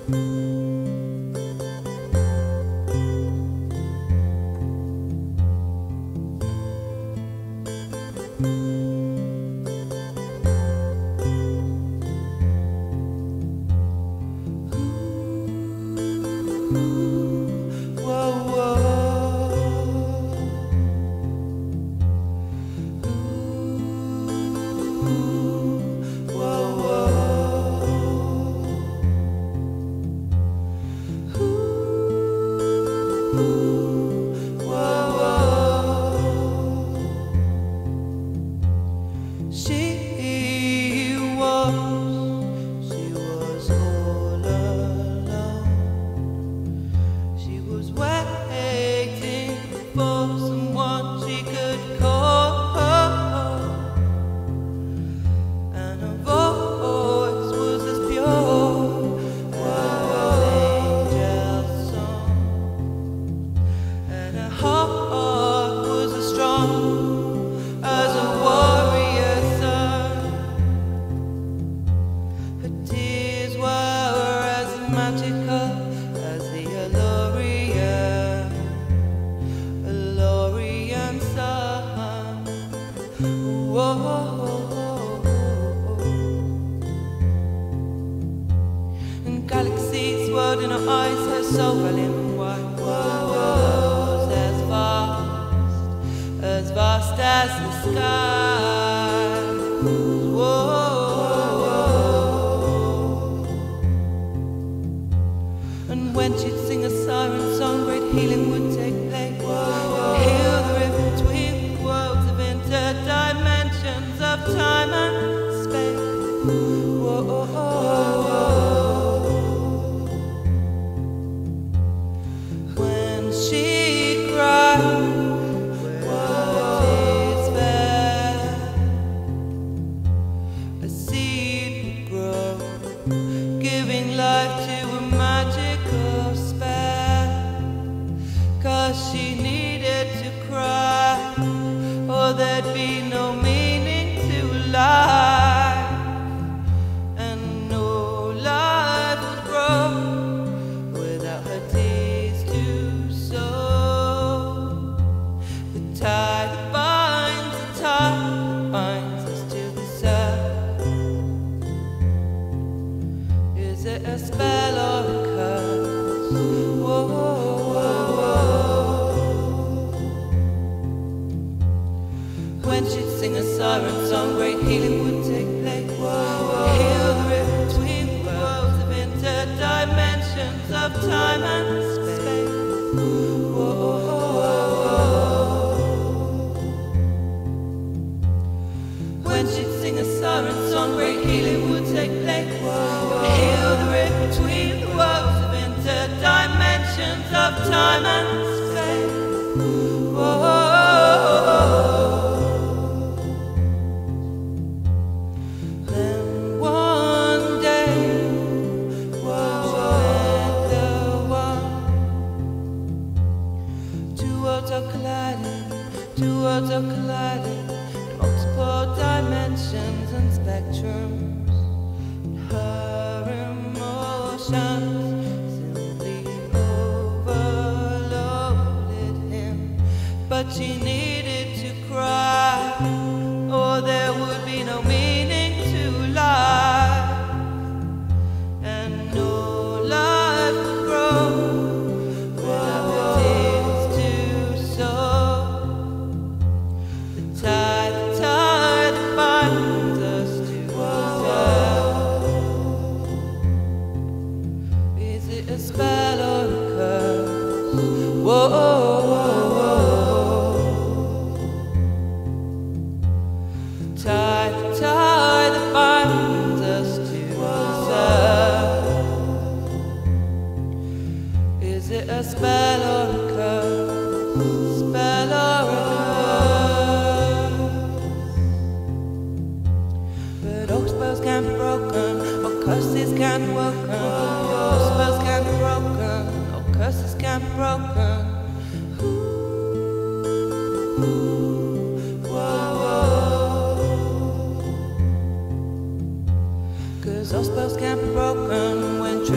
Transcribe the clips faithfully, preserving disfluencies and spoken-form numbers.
Cause all spells can't be broken when truth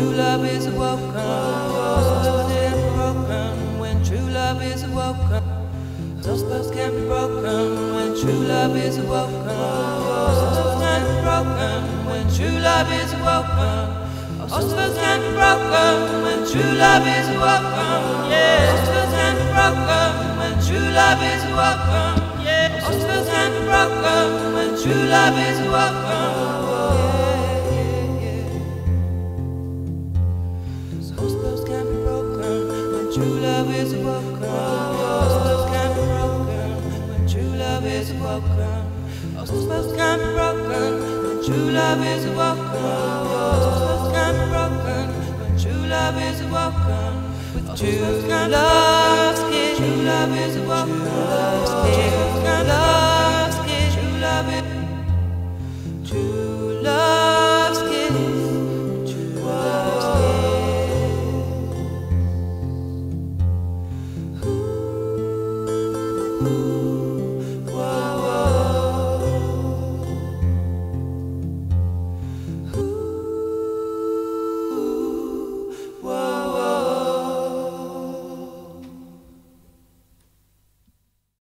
true love is welcome. Spells can be broken when true love is welcome. Some spells can be broken when true love is welcome. Some spells can be broken when true love is welcome. All spells can be broken when true love is welcome. Yeah, all spells can be broken when true love is welcome. Yeah, all spells can be broken when true love is welcome. True love is welcome. All spells can be broken when true love is welcome. All spells can be broken when true love is welcome. All spells can be broken when true love is welcome. With true love, true love is welcome.